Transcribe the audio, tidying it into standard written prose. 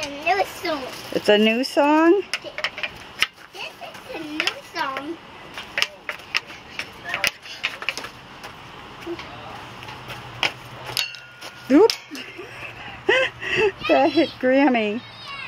a new song. It's a new song? This is a new song. Oop! That hit Grammy.